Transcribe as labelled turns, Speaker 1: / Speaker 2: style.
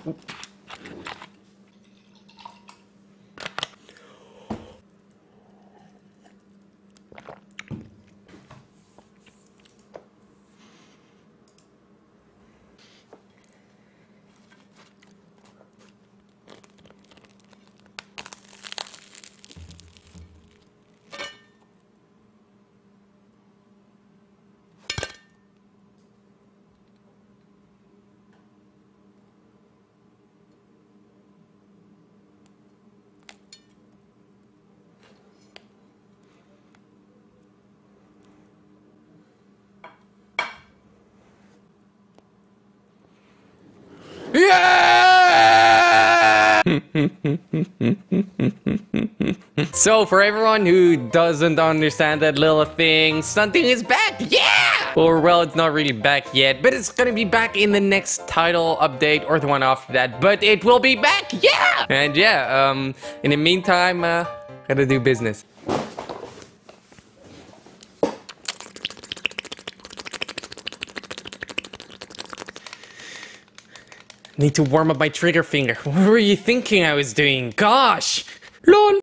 Speaker 1: Yeah! So for everyone who doesn't understand that little thing, Stunting is back! Yeah! Or well, it's not really back yet, but it's gonna be back in the next title update or the one after that, but it will be back! Yeah! And yeah, in the meantime, gotta do business. Need to warm up my trigger finger. What were you thinking I was doing? Gosh! LOL!